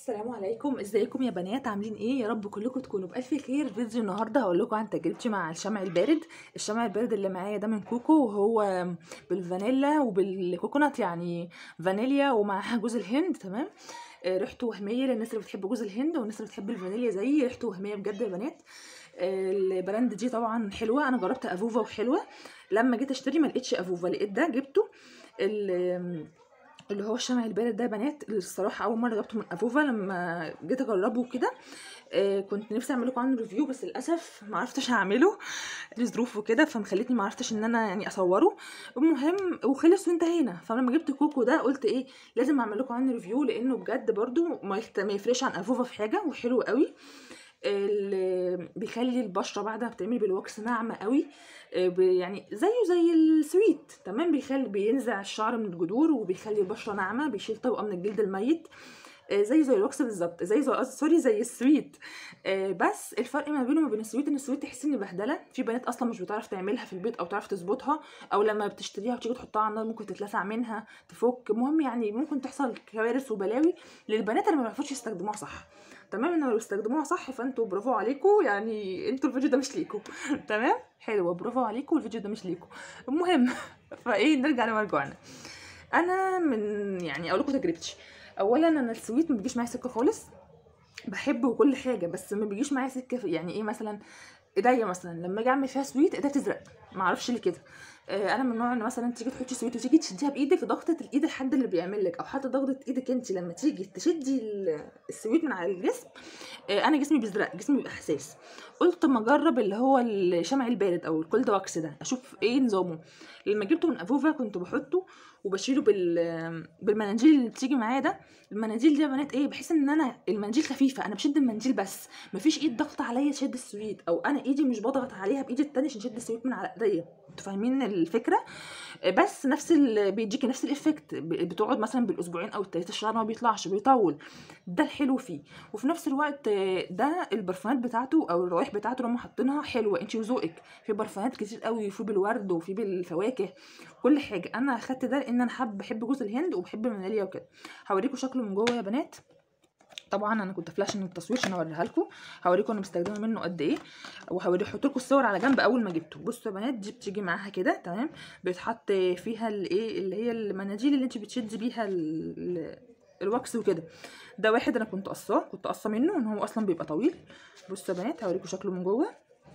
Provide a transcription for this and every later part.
السلام عليكم، ازيكم يا بنات؟ عاملين ايه؟ يا رب كلكم تكونوا بالف خير. فيديو النهارده هقول لكم عن تجربتي مع الشمع البارد. الشمع البارد اللي معايا ده من كوكو، وهو بالفانيلا وبالكوكونات، يعني فانيليا ومعها جوز الهند. تمام. ريحته وهميه للناس اللي بتحب جوز الهند والناس اللي بتحب الفانيليا زي ريحته وهميه بجد يا بنات. البراند دي طبعا حلوه، انا جربت افوفا وحلوه. لما جيت اشتري ما لقيتش افوفا، لقيت ده جبته اللي هو الشمع البارد ده يا بنات. الصراحه اول مره جبته من افوفا، لما جيت اجربه كده كنت نفسي اعمل لكم عنه ريفيو، بس للاسف ما عرفتش اعمله لظروف وكده، فمخلتني ما عرفتش ان انا يعني اصوره. المهم وخلص وانتهينا. فلما جبت كوكو ده قلت ايه، لازم اعمل لكم عنه ريفيو، لانه بجد برضو ما يفرقش عن افوفا في حاجه، وحلو قوي. اللي بيخلي البشره بعد ما بتعمل بالوكس ناعمه قوي، يعني زيه زي السويت. تمام. بينزع الشعر من الجذور، وبيخلي البشره ناعمه، بيشيل طبقه من الجلد الميت، زي الوكس بالظبط، زي السويت. بس الفرق ما بينه وما بين السويت ان السويت تحس ان بهدله، في بنات اصلا مش بتعرف تعملها في البيت او تعرف تظبطها، او لما بتشتريها وتيجي تحطها على النار ممكن تتلسع منها، تفك. المهم يعني ممكن تحصل كوارث وبلاوي للبنات اللي ما بيعرفوش يستخدموها صح. تمام. انما لو استخدموها صح فانتوا برافو عليكم، يعني انتوا الفيديو ده مش ليكم. تمام. حلوه، برافو عليكم، الفيديو ده مش ليكم. المهم فايه، نرجع لمرجوعنا. انا يعني اقول لكم تجربتي. اولا انا السويت ما بيجيش معايا سكه خالص، بحبه وكل حاجه، بس ما بيجيش معايا سكه يعني ايه، مثلا ايديا مثلا لما اجي اعمل فيها سويت ايديا تزرق، ما اعرفش ليه كده. انا من النوع ان مثلا تيجي تحطي سويت وتيجي تشديها بايدك، ضغطه الايد الحد اللي بيعمل لك، او حتى ضغطه ايدك انت لما تيجي تشدي السويت من على الجسم، انا جسمي بيزرق، جسمي بيبقى حساس. قلت ما اجرب اللي هو الشمع البارد او الكولد واكس ده، اشوف ايه نظامه. لما جبته من افوفا كنت بحطه وبشيله بالمناديل اللي بتيجي معايا ده. المناديل دي يا بنات ايه، بحس ان انا المناديل خفيفه، انا بشد المناديل بس، مفيش ايد ضغط عليا تشد السويت، او انا ايدي مش بضغط عليها بايدي التانية عشان تشد السويت من على ايديا. انتوا فاهمين الفكره؟ بس بيديكي نفس الافكت. بتقعد مثلا بالاسبوعين او الثلاثه، الشعر ما بيطلعش، بيطول. ده الحلو فيه. وفي نفس الوقت ده البرفانات بتاعته او الروائح بتاعته لما حاطينها حلوه، انت وذوقك. في برفانات كتير قوي، في بالورد وفي بالفواكه، كل حاجه. انا اخدت ده لان انا بحب جوز الهند وبحب المانيليا وكده. هوريكم شكله من جوه يا بنات. طبعا انا كنت فلاش من التصوير عشان اوريها لكم، هوريكم انا مستخدمه منه قد ايه، احط لكم الصور على جنب اول ما جبته. بصوا يا بنات، دي بتيجي معاها كده. تمام. بيتحط فيها الايه اللي هي المناديل اللي انت بتشدي بيها الوكس وكده. ده واحد انا كنت قصه منه، ان هو اصلا بيبقى طويل. بصوا يا بنات، هوريكم شكله من جوه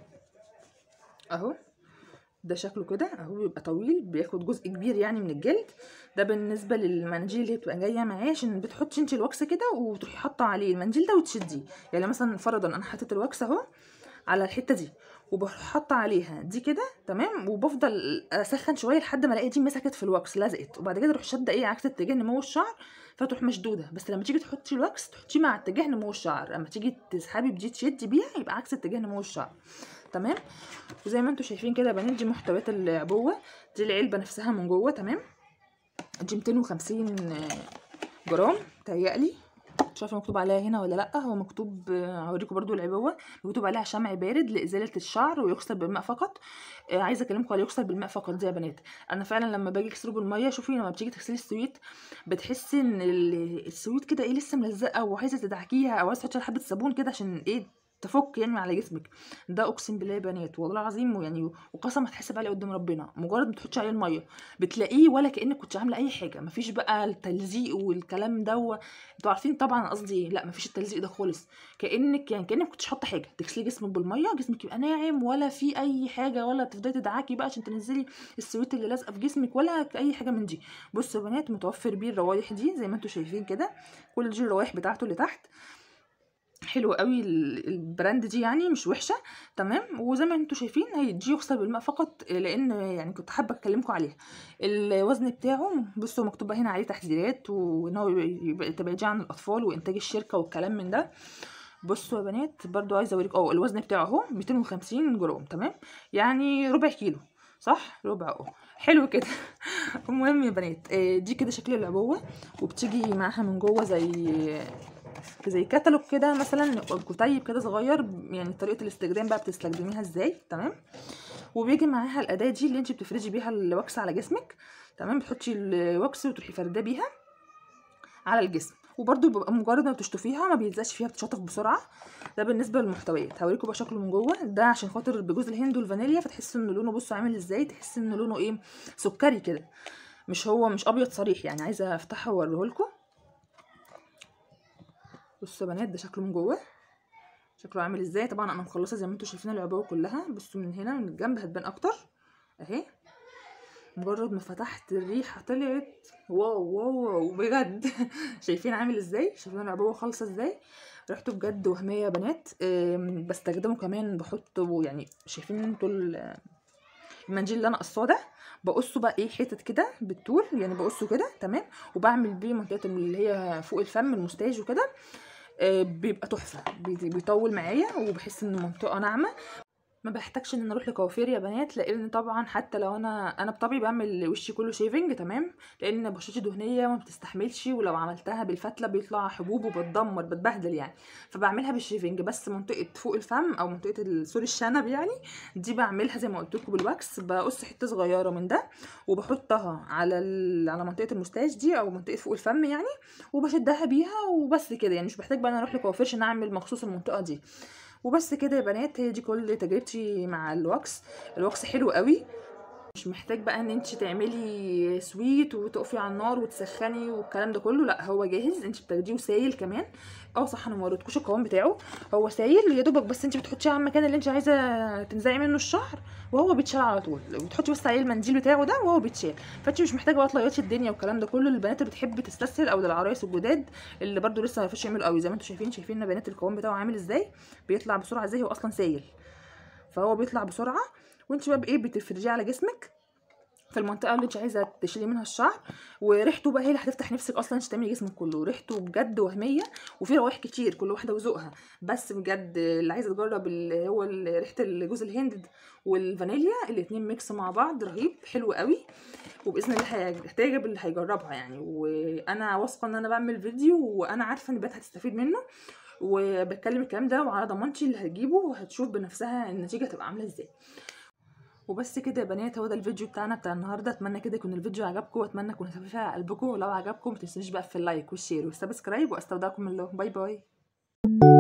اهو. ده شكله كده اهو، بيبقى طويل، بياخد جزء كبير يعني من الجلد. ده بالنسبه للمناديل اللي بتبقى جايه معاه، عشان بتحطي انت الوكس كده وتروحي حاطه عليه المنديل ده وتشديه. يعني مثلا فرضا انا حطيت الوكس اهو على الحته دي، وبروح حاطه عليها دي كده. تمام. وبفضل اسخن شويه لحد ما الاقي دي مسكت في الوكس، لزقت، وبعد كده اروح شاده ايه عكس اتجاه نمو الشعر، فتروح مشدوده. بس لما تيجي تحطي الوكس تحطيه مع اتجاه نمو الشعر، اما تيجي تسحبي بدي تشدي بيها يبقى عكس اتجاه نمو الشعر. تمام. وزي ما انتم شايفين كده يا بنات، دي محتويات العبوه. دي العلبه نفسها من جوه. تمام. دي 250 جرام تهيألي، مش عارفه مكتوب عليها هنا ولا لا. هو مكتوب، هوريكم برضو العبوه، مكتوب عليها شمع بارد لازاله الشعر ويغسل بالماء فقط. عايزه اكلمكم على يغسل بالماء فقط دي يا بنات. انا فعلا لما باجي اغسله بالميه، شوفي لما بتيجي تغسلي السويت بتحسي ان السويت كده ايه، لسه ملزقه وعايزه تدعكيها، او عايزه تحطي حبه صابون كده عشان ايه، تفك يعني على جسمك. ده اقسم بالله يا بنات والله العظيم، يعني وقسم هتحسب عليه قدام ربنا، مجرد ما تحطي عليه الميه بتلاقيه ولا كانك كنت عامله اي حاجه. مفيش بقى التلزيق والكلام ده، انتوا عارفين طبعا قصدي ايه. لا، مفيش التلزيق ده خالص، كانك كنتش حاطه حاجه. تغسلي جسمك بالميه، جسمك يبقى ناعم، ولا في اي حاجه، ولا تفضلي تدعكي بقى عشان تنزلي السويت اللي لازقه في جسمك، ولا اي حاجه من دي. بصوا يا بنات، متوفر بيه الروايح دي زي ما انتوا شايفين كده، كل دي الروايح بتاعته اللي تحت. حلو قوي البراند دي، يعني مش وحشه. تمام. وزي ما انتم شايفين هيجي يغسل بالماء فقط، لان يعني كنت حابه اكلمكم عليها. الوزن بتاعه بصوا مكتوب هنا عليه تحذيرات، وان هو يبقى تبعديه عن الاطفال وانتاج الشركه والكلام من ده. بصوا يا بنات، برضو عايزه اوريكم الوزن بتاعه اهو 250 جرام. تمام. يعني ربع كيلو، صح، ربع حلو كده. المهم يا بنات، دي كده شكل العبوه، وبتيجي معاها من جوه زي كتالوج كده، مثلا كتيب كده صغير، يعني طريقه الاستخدام بقى بتستخدميها ازاي. تمام. وبيجي معاها الاداه دي اللي انت بتفرجي بيها الوكس على جسمك. تمام. بتحطي الوكس وتروحي فرداه بيها على الجسم، وبرده بيبقى مجرد ما بتشطفيها ما بيلزقش فيها، بتشطف بسرعه. ده بالنسبه للمحتويات. هوريكم بقى شكله من جوه. ده عشان خاطر بجوز الهند والفانيليا، فتحس ان لونه، بصوا عامل ازاي، تحس ان لونه ايه، سكري كده، مش ابيض صريح يعني. عايزه افتحه واوريه لكم. بصوا يا بنات ده شكله من جوه، شكله عامل ازاي. طبعا انا مخلصه زي ما انتم شايفين العبوه كلها. بصوا من هنا من الجنب هتبان اكتر اهي. مجرد ما فتحت الريحه طلعت واو واو واو بجد. شايفين عامل ازاي، شايفين العبوه خالصه ازاي، ريحته بجد وهميه يا بنات. بستخدمه كمان، بحطه يعني، شايفين انتوا المنجيل اللي انا قصاه ده، بقصه بقى ايه حتت كده بالطول يعني، بقصه كده تمام، وبعمل بيه منطقه اللي هي فوق الفم المستاج وكده. بيبقى تحفه، بيطول معايا وبحس ان المنطقه ناعمه. ما بحتاجش ان انا اروح لكوافير يا بنات، لان طبعا حتى لو انا بطبعي بعمل وشي كله شيفنج تمام، لان بشرتي دهنيه وما بتستحملش، ولو عملتها بالفتله بيطلع حبوب وبتدمر بتبهدل يعني. فبعملها بالشيفنج بس، منطقه فوق الفم او منطقه سوري الشنب يعني، دي بعملها زي ما قلت لكم بالواكس. بقص حته صغيره من ده وبحطها على منطقه المستاش دي او منطقه فوق الفم يعني، وبشدها بيها وبس كده يعني. مش بحتاج بقى انا اروح لكوافير عشان اعمل مخصوص المنطقه دي. وبس كده يا بنات، هي دي كل تجربتي مع الوكس. الوكس حلو قوي، مش محتاج بقى ان انت تعملي سويت وتقفي على النار وتسخني والكلام ده كله، لا هو جاهز، انت بتاخديه سايل كمان. صح انا ما وريتكوش القوام بتاعه. هو سايل يا دوبك، بس انت بتحطيه على المكان اللي انت عايزه تنزعي منه الشعر وهو بيتشال على طول، بتحطي بس عليه المنديل بتاعه ده وهو بيتشال. فانت مش محتاجه بقى تليطي الدنيا والكلام ده كله. البنات اللي بتحب تستسهل او للعرايس الجداد اللي برده لسه ما عرفوش يعملوا قوي، زي ما انتم شايفين يا بنات القوام بتاعه عامل ازاي، بيطلع بسرعه ازاي، هو اصلا سايل فهو بيطلع بسرعه. وانت بقى بايه بتفرجيه على جسمك في المنطقه اللي انت عايزه تشيلي منها الشعر. وريحته بقى هي اللي هتفتح نفسك اصلا انت تعملي جسمك كله. ريحته بجد وهميه، وفي روائح كتير كل واحده وذوقها. بس بجد اللي عايزه تجرب اللي هو ريحه جوز الهند والفانيليا، الاتنين ميكس مع بعض رهيب حلو قوي. وباذن الله هتعجب اللي هيجربها يعني. وانا واثقه ان انا بعمل فيديو وانا عارفه ان البنات هتستفيد منه، وبتكلم الكلام ده وعلى ضمانتي اللي هتجيبه وهتشوف بنفسها النتيجه هتبقى عامله ازاي. وبس كده يا بنات، هو ده الفيديو بتاعنا بتاع النهارده. اتمنى كده يكون الفيديو عجبكم، واتمنى يكون خفيف على قلبكم. ولو عجبكم ما تنسونيش بقى في اللايك والشير والسبسكرايب، واستودعكم الله. باي باي.